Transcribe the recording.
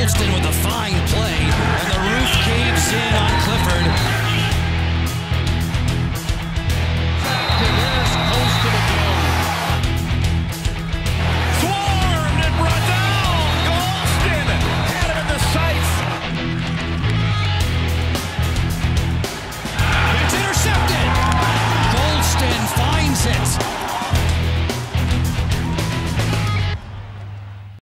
Colston with a fine play, and the roof caves in on Clifford.